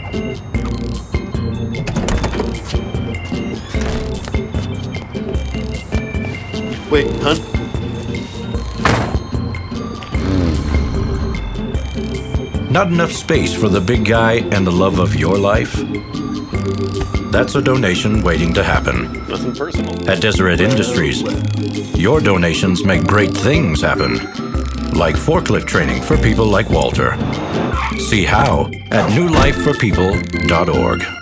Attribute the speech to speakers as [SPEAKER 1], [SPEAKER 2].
[SPEAKER 1] Wait, huh?
[SPEAKER 2] Not enough space for the big guy and the love of your life? That's a donation waiting to happen.
[SPEAKER 1] Nothing personal.
[SPEAKER 2] At Deseret Industries, your donations make great things happen. Like forklift training for people like Walter. See how at newlifeforpeople.org.